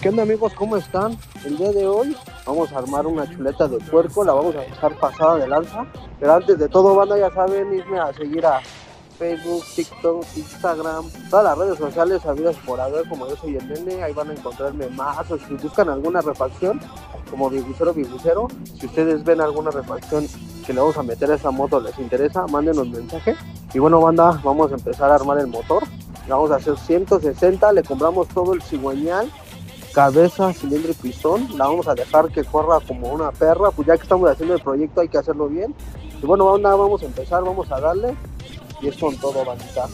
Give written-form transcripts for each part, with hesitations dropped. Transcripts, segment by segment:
¿Qué onda, amigos? ¿Cómo están? El día de hoy vamos a armar una chuleta de puerco, la vamos a dejar pasada de lanza. Pero antes de todo, banda, ya saben, irme a seguir a Facebook, TikTok, Instagram, todas las redes sociales habidas por haber, como Yo Soy el Nene. Ahí van a encontrarme más, o si buscan alguna refacción como Bigusero, si ustedes ven alguna refacción que le vamos a meter a esa moto, les interesa, mándenos un mensaje. Y bueno, banda, vamos a empezar a armar el motor. Vamos a hacer 160, le compramos todo el cigüeñal, cabeza, cilindro y pistón. La vamos a dejar que corra como una perra, pues ya que estamos haciendo el proyecto hay que hacerlo bien. Y bueno, banda, vamos a empezar, vamos a darle. Y es con todo, bandita.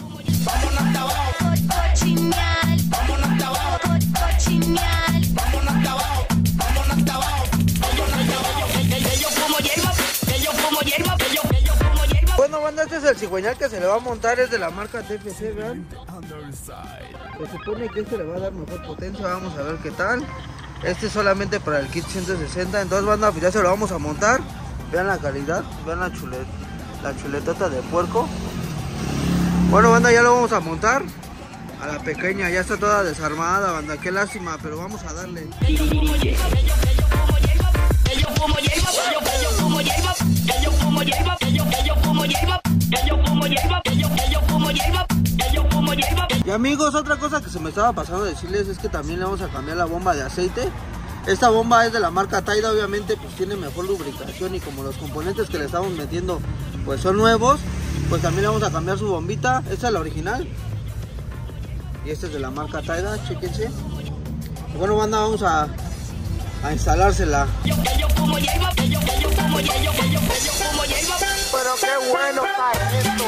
Bueno, banda, este es el cigüeñal que se le va a montar, es de la marca TFC, vean. Se supone que este le va a dar mejor potencia, vamos a ver qué tal. Este es solamente para el kit 160, entonces, banda, pues ya se lo vamos a montar. Vean la calidad, vean la chuletota de puerco. Bueno, banda, ya lo vamos a montar a la pequeña, ya está toda desarmada, banda, qué lástima, pero vamos a darle. Y amigos, otra cosa que se me estaba pasando decirles es que también le vamos a cambiar la bomba de aceite. Esta bomba es de la marca Taida, obviamente pues tiene mejor lubricación, y como los componentes que le estamos metiendo pues son nuevos, pues también le vamos a cambiar su bombita. Esta es la original y esta es de la marca Taida, chéquense. Y bueno, banda, vamos a instalársela. Pero qué bueno está esto.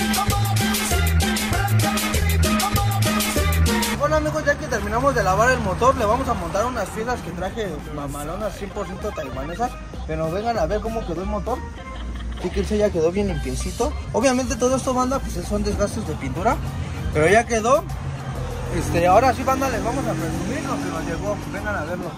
Bueno, amigos, ya que terminamos de lavar el motor, le vamos a montar unas piezas que traje mamalonas 100% taiwanesas. Pero vengan a ver cómo quedó el motor. Fíjense, ya quedó bien limpiecito. Obviamente todo esto, banda, pues son desgastes de pintura, pero ya quedó. Ahora sí, banda, les vamos a presumir lo que nos llegó. Vengan a verlo.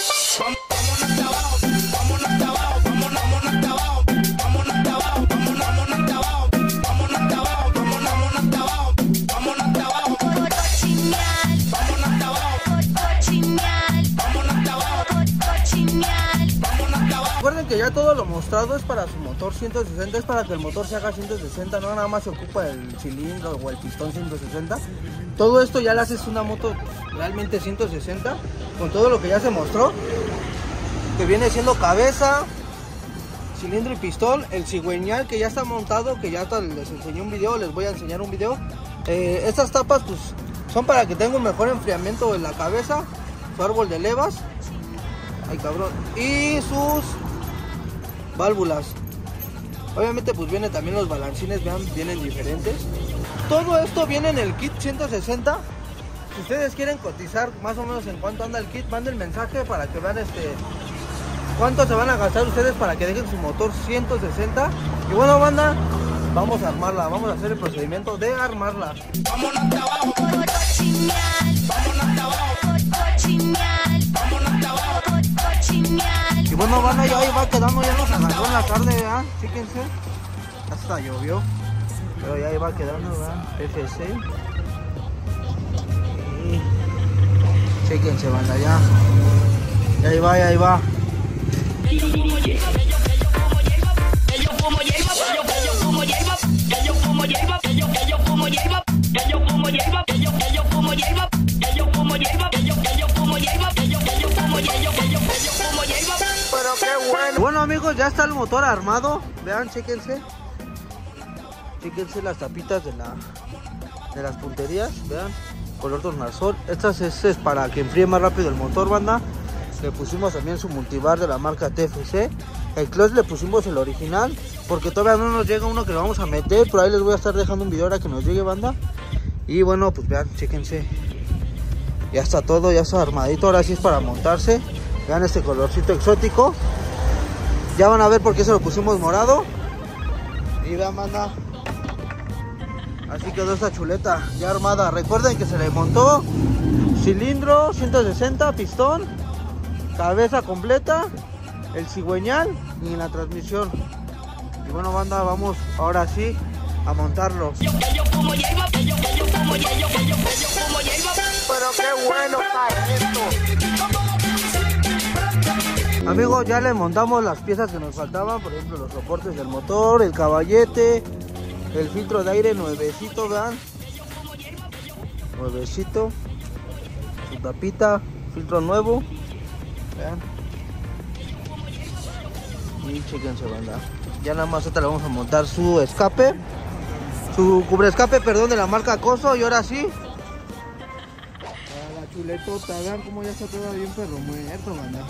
Recuerden que ya todo lo mostrado es para su motor 160, es para que el motor se haga 160, no nada más se ocupa el cilindro o el pistón 160. Todo esto ya le haces una moto realmente 160, con todo lo que ya se mostró, que viene siendo cabeza, cilindro y pistón, el cigüeñal que ya está montado, que ya les enseñé un video, les voy a enseñar un video. Estas tapas pues son para que tenga un mejor enfriamiento en la cabeza, su árbol de levas, ay cabrón, y sus válvulas. Obviamente pues vienen también los balancines, vean, vienen diferentes. Todo esto viene en el kit 160. Si ustedes quieren cotizar más o menos en cuánto anda el kit, manden mensaje para que vean cuánto se van a gastar ustedes para que dejen su motor 160. Y bueno, banda, vamos a armarla, vamos a hacer el procedimiento de armarla. Y bueno, banda, ya ahí va quedando, ya nos agarró en la tarde, ¿verdad? Fíjense, hasta llovió, pero ya ahí va quedando, ¿verdad? FC. Y fíjense, banda, ya ahí va, ya ahí va. Bueno, amigos, ya está el motor armado. Vean, chéquense las tapitas de las punterías. Vean, color tornasol. Estas es para que enfríe más rápido el motor, banda. Le pusimos también su multibar de la marca TFC. El clutch le pusimos el original, porque todavía no nos llega uno que lo vamos a meter, pero ahí les voy a estar dejando un video ahora que nos llegue, banda. Y bueno, pues vean, chéquense, ya está todo, ya está armadito. Ahora sí es para montarse. Vean este colorcito exótico. Ya van a ver por qué se lo pusimos morado. Y vean, banda, así quedó esta chuleta ya armada. Recuerden que se le montó cilindro 160, pistón, cabeza completa, el cigüeñal y la transmisión. Y bueno, banda, vamos ahora sí a montarlo. pero qué bueno está esto. Amigos, ya le montamos las piezas que nos faltaban, por ejemplo los soportes del motor, el caballete, el filtro de aire nuevecito, vean, nuevecito, su tapita, filtro nuevo, vean, y chequense, banda. Ya nada más ahorita le vamos a montar su escape, su cubre escape, perdón, de la marca Coso, y ahora sí, para la chuletota, vean cómo ya está todo bien perro muerto, banda.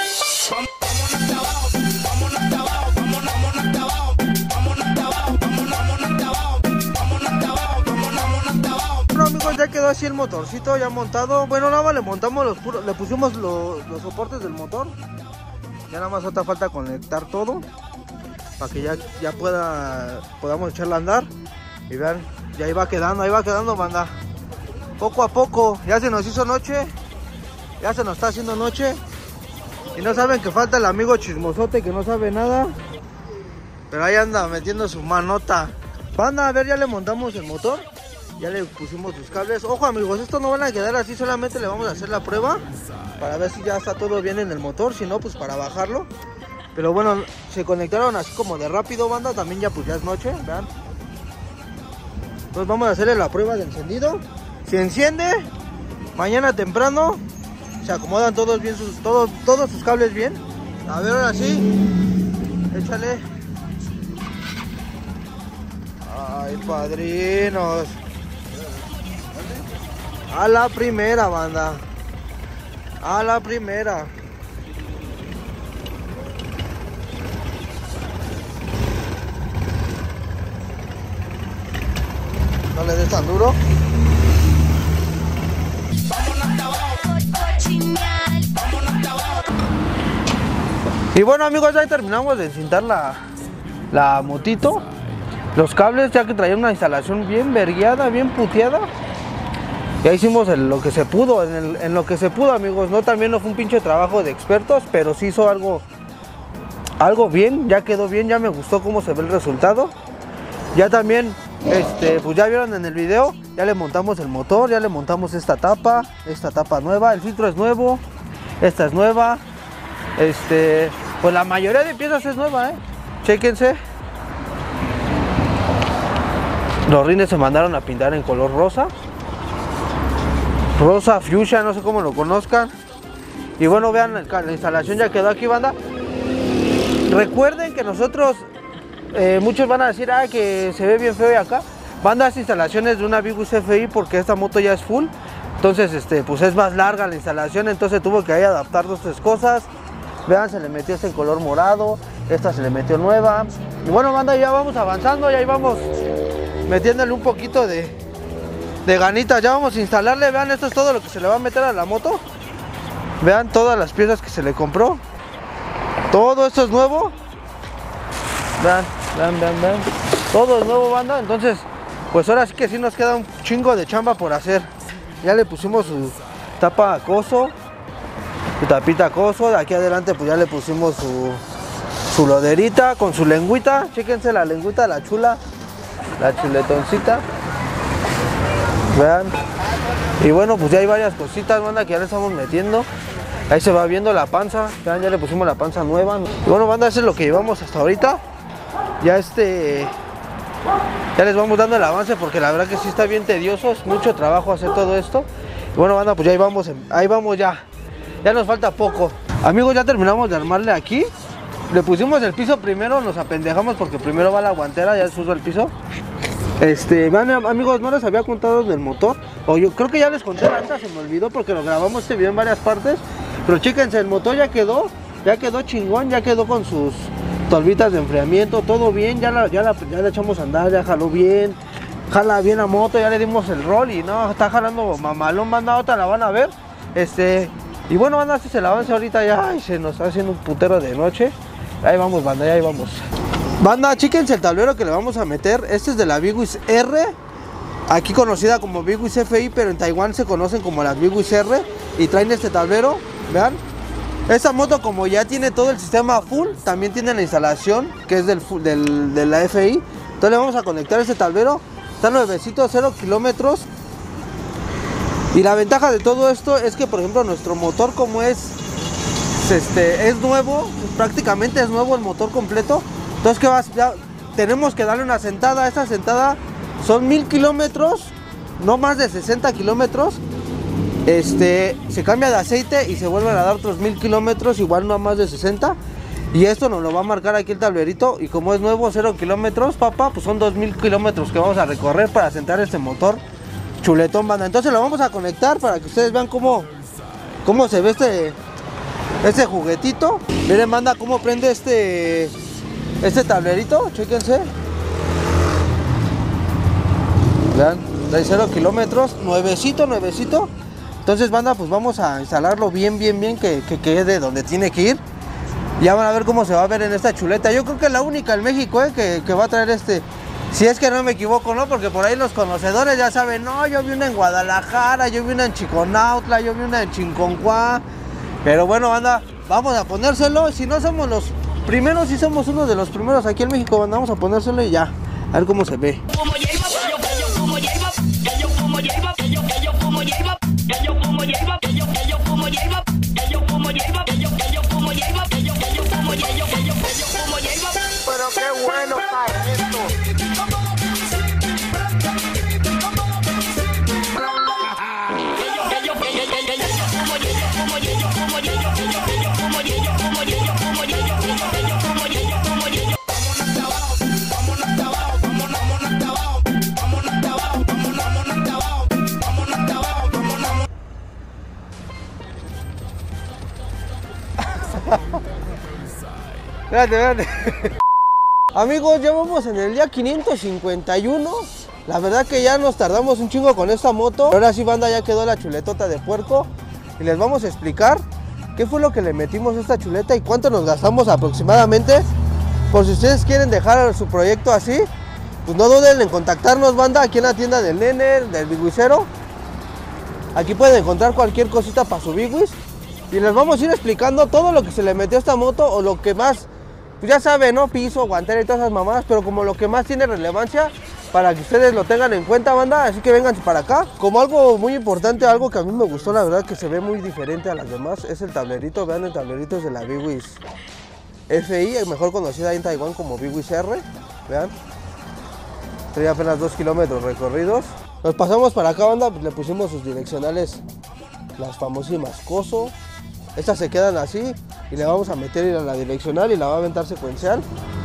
Bueno amigos, ya quedó así el motorcito ya montado. Bueno, nada más le montamos le pusimos los soportes del motor. Ya nada más otra falta conectar todo para que ya podamos echarla a andar. Y vean, ya ahí va quedando, banda. Poco a poco, ya se nos hizo noche. Ya se nos está haciendo noche. Y no saben que falta el amigo chismosote que no sabe nada. Pero ahí anda metiendo su manota. Banda, a ver, ya le montamos el motor. Ya le pusimos sus cables. Ojo amigos, estos no van a quedar así. Solamente le vamos a hacer la prueba para ver si ya está todo bien en el motor. Si no, pues para bajarlo. Pero bueno, se conectaron así como de rápido, banda. También ya pues ya es noche, vean. Entonces vamos a hacerle la prueba de encendido. Si enciende, mañana temprano se acomodan todos bien, todos sus cables bien. A ver, ahora sí, échale. Ay, padrinos. A la primera, banda. A la primera. No le des tan duro. Y bueno amigos, ya terminamos de encintar la motito. Los cables, ya que traía una instalación bien vergueada, bien puteada. Ya hicimos lo que se pudo, en lo que se pudo amigos. No, también no fue un pinche trabajo de expertos, pero sí hizo algo bien, ya quedó bien, ya me gustó cómo se ve el resultado. Ya también, pues ya vieron en el video, ya le montamos el motor, ya le montamos esta tapa nueva, el filtro es nuevo, esta es nueva, pues la mayoría de piezas es nueva, chéquense. Los rines se mandaron a pintar en color rosa, fuchsia, no sé cómo lo conozcan. Y bueno, vean, la instalación ya quedó aquí, banda. Recuerden que nosotros, muchos van a decir, que se ve bien feo y acá. Van las instalaciones de una Vigus FI porque esta moto ya es full. Entonces, pues es más larga la instalación, entonces tuvo que ahí adaptar 2 o 3 cosas. Vean, se le metió en color morado, esta se le metió nueva. Y bueno, banda, ya vamos avanzando, ya ahí vamos metiéndole un poquito de ganitas. Ya vamos a instalarle, vean, esto es todo lo que se le va a meter a la moto. Vean todas las piezas que se le compró. Todo esto es nuevo. Vean. Todo es nuevo, banda. Entonces, pues ahora sí que sí nos queda un chingo de chamba por hacer. Ya le pusimos su tapa Coso, su tapita Coso. De aquí adelante pues ya le pusimos su loderita con su lengüita. Chéquense la lengüita, la chula, la chuletoncita. Vean. Y bueno, pues ya hay varias cositas, banda, que ya le estamos metiendo. Ahí se va viendo la panza. Vean, ya le pusimos la panza nueva. Y bueno, banda, eso es lo que llevamos hasta ahorita. Ya ya les vamos dando el avance porque la verdad que sí está bien tedioso. Es mucho trabajo hacer todo esto. Y bueno, banda, pues ya ahí vamos ya. Ya nos falta poco. Amigos, ya terminamos de armarle aquí. Le pusimos el piso primero, nos apendejamos porque primero va la guantera, ya se usó el piso. Vean, amigos, no les había contado del motor. O yo creo que ya les conté antes, se me olvidó porque lo grabamos este video en varias partes. Pero chéquense, el motor ya quedó chingón, ya quedó con sus tolvitas de enfriamiento, todo bien, ya le echamos a andar, ya jaló bien, jala bien la moto, ya le dimos el rol y no, está jalando mamalón, banda, otra la van a ver. Y bueno, banda, se la avance ahorita ya, y se nos está haciendo un putero de noche. Ahí vamos, banda, ahí vamos. Banda, chéquense el tablero que le vamos a meter. Este es de la Vigus R, aquí conocida como Vigus FI, pero en Taiwán se conocen como las Vigus R. Y traen este tablero, vean. Esta moto, como ya tiene todo el sistema full, también tiene la instalación que es de la FI. Entonces le vamos a conectar este tablero. Está nuevecito, 0 kilómetros. Y la ventaja de todo esto es que, por ejemplo, nuestro motor, como es nuevo, prácticamente es nuevo el motor completo. Entonces, ¿qué vas? Ya tenemos que darle una sentada. Esta sentada son 1000 kilómetros, no más de 60 kilómetros. Se cambia de aceite y se vuelven a dar otros 1000 kilómetros, igual no más de 60. Y esto nos lo va a marcar aquí el tablerito. Y como es nuevo, 0 kilómetros, papá, pues son 2000 kilómetros que vamos a recorrer para sentar este motor chuletón, banda. Entonces lo vamos a conectar para que ustedes vean cómo se ve este juguetito. Miren, banda, cómo prende este tablerito. Chéquense. Vean, trae 0 kilómetros, nuevecito. Entonces, banda, pues vamos a instalarlo bien, que quede donde tiene que ir. Ya van a ver cómo se va a ver en esta chuleta. Yo creo que es la única en México que va a traer si es que no me equivoco, ¿no? Porque por ahí los conocedores ya saben, no, yo vi una en Guadalajara, yo vi una en Chiconautla, yo vi una en Chinconcuá. Pero bueno, banda, vamos a ponérselo. Si no somos los primeros, sí somos uno de los primeros aquí en México, banda. Vamos a ponérselo y ya, a ver cómo se ve. Pero qué bueno está esto. Espérate. Amigos, ya vamos en el día 551. La verdad que ya nos tardamos un chingo con esta moto. Ahora sí, banda, ya quedó la chuletota de puerco. Y les vamos a explicar qué fue lo que le metimos a esta chuleta y cuánto nos gastamos aproximadamente. Por si ustedes quieren dejar su proyecto así, pues no duden en contactarnos, banda, aquí en la tienda del Nene, del Bigwishero. Aquí pueden encontrar cualquier cosita para su Bigwish. Y les vamos a ir explicando todo lo que se le metió a esta moto, o lo que más, pues ya saben, ¿no? Piso, guantera y todas esas mamadas, pero como lo que más tiene relevancia para que ustedes lo tengan en cuenta, banda. Así que vénganse para acá. Como algo muy importante, algo que a mí me gustó, la verdad, que se ve muy diferente a las demás, es el tablerito. Vean, el tablerito es de la Bigwish FI, mejor conocida en Taiwán como Bigwish R. Vean, trae apenas 2 kilómetros recorridos. Nos pasamos para acá, banda, pues le pusimos sus direccionales, las famosísimas Coso. Estas se quedan así y le vamos a meter a la direccional y la va a aventar secuencial.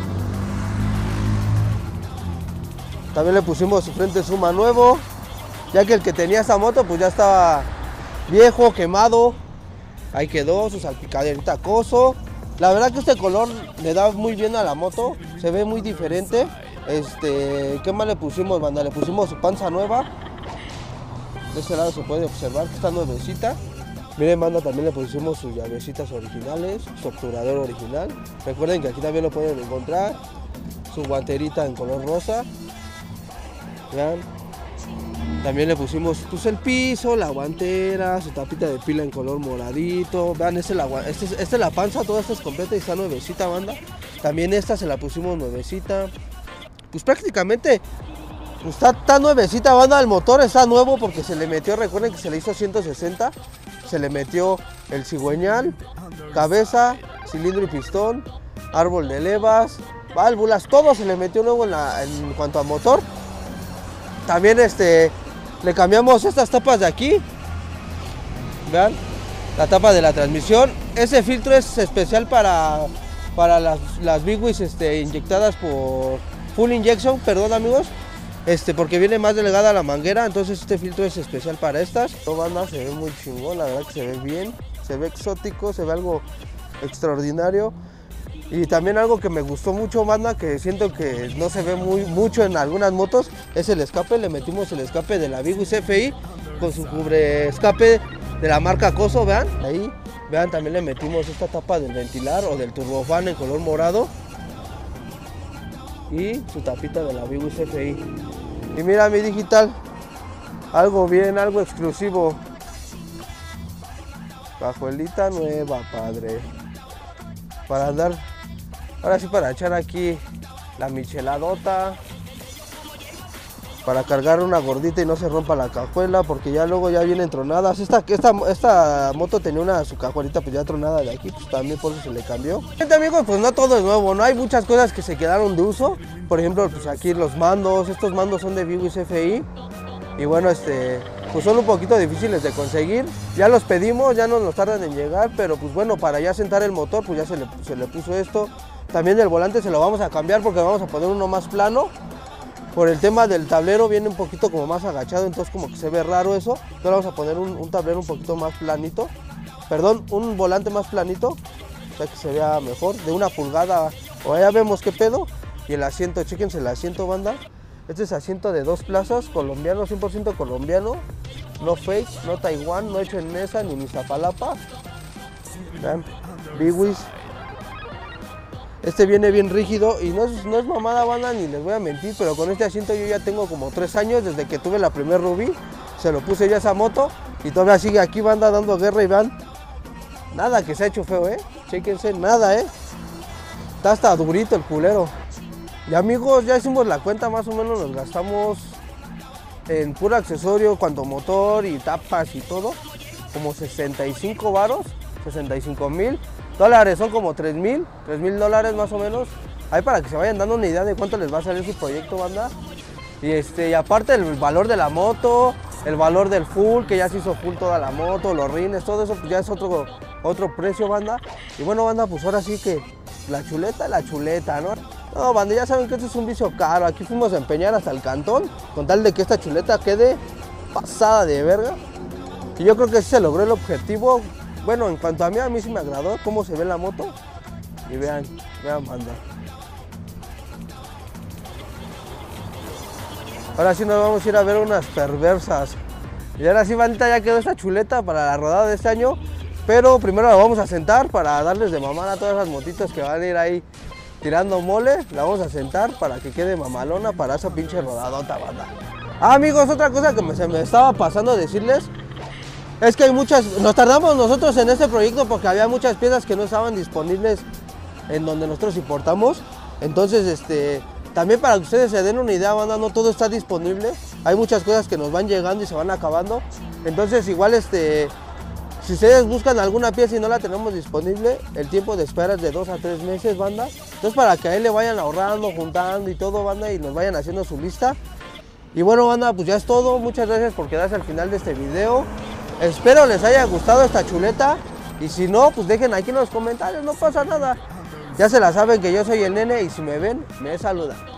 También le pusimos su frente suma nuevo, ya que el que tenía esta moto pues ya estaba viejo, quemado. Ahí quedó su salpicaderita Coso. La verdad que este color le da muy bien a la moto, se ve muy diferente. ¿Qué más le pusimos, banda? Le pusimos su panza nueva. De este lado se puede observar que está nuevecita. Miren, banda, también le pusimos sus llavecitas originales, su obturador original. Recuerden que aquí también lo pueden encontrar. Su guanterita en color rosa. Vean. También le pusimos pues, el piso, la guantera, su tapita de pila en color moradito. Vean, esta es la panza, toda esta es completa y está nuevecita, banda. También esta se la pusimos nuevecita. Pues prácticamente pues, está nuevecita, banda. El motor está nuevo porque se le metió, recuerden que se le hizo 160. Se le metió el cigüeñal, cabeza, cilindro y pistón, árbol de levas, válvulas, todo se le metió nuevo en cuanto a motor. También le cambiamos estas tapas de aquí. Vean, la tapa de la transmisión. Ese filtro es especial para las Bigwish inyectadas por full injection, perdón amigos. Porque viene más delgada la manguera, entonces este filtro es especial para estas. Esta banda se ve muy chingón, la verdad que se ve bien, se ve exótico, se ve algo extraordinario. Y también algo que me gustó mucho, banda, que siento que no se ve mucho en algunas motos, es el escape. Le metimos el escape de la Bigwish FI con su cubre escape de la marca Coso, vean, ahí. Vean, también le metimos esta tapa del ventilar o del turbofan en color morado. Y su tapita de la Bigwish FI. Y mira mi digital, algo bien, algo exclusivo. Cajuelita nueva, padre. Para andar, ahora sí para echar aquí la micheladota. para cargar una gordita y no se rompa la cajuela, porque ya luego ya vienen tronadas. Esta moto tenía su cajuelita pues ya tronada de aquí, pues también por eso se le cambió. Gente, amigos, pues no todo es nuevo, ¿no? Hay muchas cosas que se quedaron de uso. Por ejemplo, pues aquí los mandos, estos mandos son de Biwis FI. Y bueno, pues son un poquito difíciles de conseguir. Ya los pedimos, ya no nos tardan en llegar, pero pues bueno, para ya sentar el motor, pues ya se le puso esto. También el volante se lo vamos a cambiar porque vamos a poner uno más plano. Por el tema del tablero viene un poquito como más agachado, entonces como que se ve raro eso. Entonces vamos a poner un tablero un poquito más planito. Perdón, un volante más planito, o sea que se vea mejor, de 1 pulgada. O ya vemos qué pedo. Y el asiento, chéquense el asiento, banda. Este es asiento de 2 plazas, colombiano, 100% colombiano. No fake, no Taiwán, no hecho en Mesa ni en Iztapalapa. Vean, Biwis. Este viene bien rígido y no es mamada, banda, ni les voy a mentir, pero con este asiento yo ya tengo como 3 años desde que tuve la primer Rubí. Se lo puse yo a esa moto y todavía sigue aquí, banda, dando guerra y vean. Nada que se ha hecho feo, chéquense, nada, está hasta durito el culero. Y amigos, ya hicimos la cuenta, más o menos nos gastamos en puro accesorio, cuanto motor y tapas y todo, como 65 varos, 65,000 dólares, son como 3,000 dólares más o menos. Ahí para que se vayan dando una idea de cuánto les va a salir su proyecto, banda. Y aparte el valor de la moto, el valor del full, que ya se hizo full toda la moto, los rines, todo eso pues ya es otro precio, banda. Y bueno, banda, pues ahora sí que la chuleta, ¿no? No, banda, ya saben que esto es un vicio caro. Aquí fuimos a empeñar hasta el cantón con tal de que esta chuleta quede pasada de verga. Y yo creo que sí se logró el objetivo. Bueno, en cuanto a mí sí me agradó cómo se ve la moto. Y vean, banda. Ahora sí nos vamos a ir a ver unas perversas. Y ahora sí, bandita, ya quedó esta chuleta para la rodada de este año. Pero primero la vamos a sentar para darles de mamada a todas esas motitas que van a ir ahí tirando mole. La vamos a sentar para que quede mamalona para esa pinche rodadota, banda. Ah, amigos, otra cosa que se me estaba pasando a decirles es que hay nos tardamos nosotros en este proyecto porque había muchas piezas que no estaban disponibles en donde nosotros importamos. Entonces, también para que ustedes se den una idea, banda, no todo está disponible. Hay muchas cosas que nos van llegando y se van acabando. Entonces, igual, si ustedes buscan alguna pieza y no la tenemos disponible, el tiempo de espera es de 2 a 3 meses, banda. Entonces, para que ahí le vayan ahorrando, juntando y todo, banda, y nos vayan haciendo su lista. Y bueno, banda, pues ya es todo. Muchas gracias por quedarse al final de este video. Espero les haya gustado esta chuleta. Y si no, pues dejen aquí en los comentarios, no pasa nada. Ya se la saben que yo soy el Nene y si me ven, me saludan.